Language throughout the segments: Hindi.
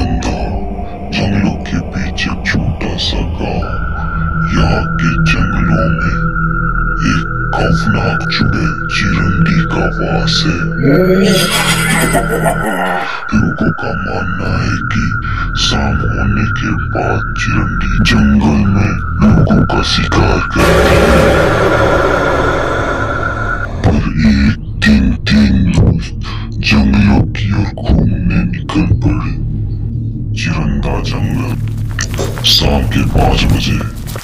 चिरंदा जंगलों के बीच एक छोटा सा गांव। यहाँ के जंगलों में एक खौफनाक चुड़ैल चिरंडी का वास है। लोगों का मानना है कि शाम होने के बाद चिरंडी जंगल में लोगों का शिकार करती है। पर एक दिन तीन दोस्त जंगलों की ओर घूमने निकल पड़े। चिरंदा जंगल शाम के 5 बजे।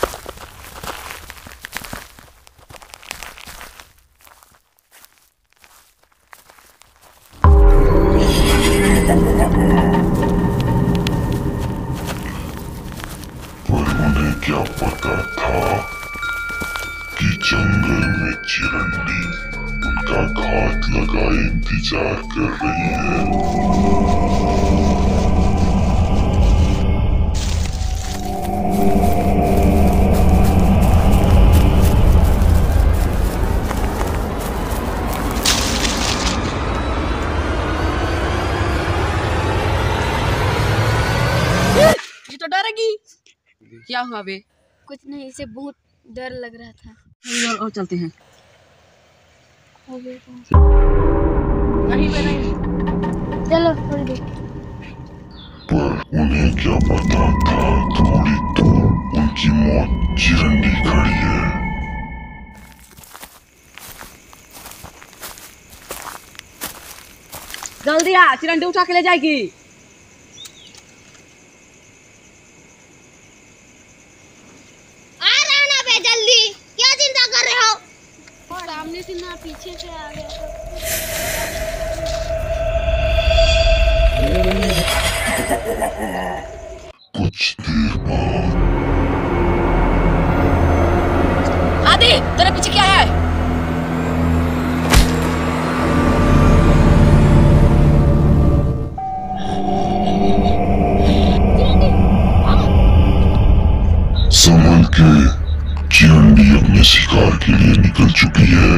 पर उन्हें क्या पता था कि जंगल में चिरंडी उनका घात लगाए इंतजार कर रही है। ये तो डरेगी। क्या हुआ बे? कुछ नहीं, इसे बहुत डर लग रहा था। और चलते हैं। हो गया नहीं बे नहीं। चलो थोड़ी देर। पर उन्हें क्या पता था थोड़ी दूर उनकी मौत चिरंडी खड़ी है। जल्दी आ, चिरंडी उठा के ले जाएगी। जल्दी, क्या चिंता कर रहे हो? सामने से ना पीछे से आ गया तो। कुछ देर बाद आदि, तेरे पीछे क्या है? संभल के चिरंडी अपने शिकार के लिए निकल चुकी है।